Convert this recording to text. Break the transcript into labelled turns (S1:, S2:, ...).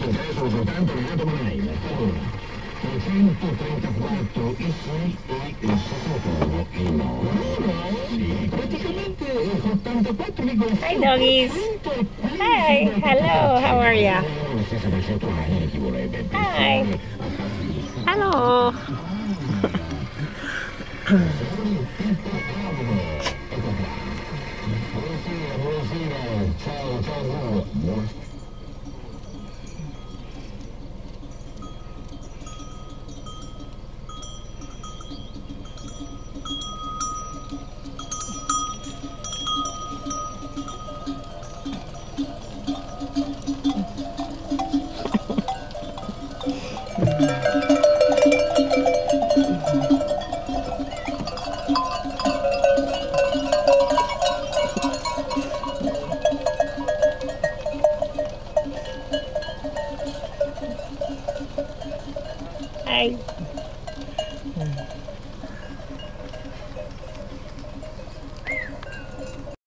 S1: telefono soltanto Renato Manail. Allora, 334 i sì e il sottotono il no. Sì, praticamente 84,6%.
S2: Hi, doggies. Hi. Hello. How are ya?
S1: La stessa percentuale di chi vorrebbe.
S2: Hi. Hello.
S1: Buonasera, buonasera. Ciao, ciao. Buonasera.
S2: Hi.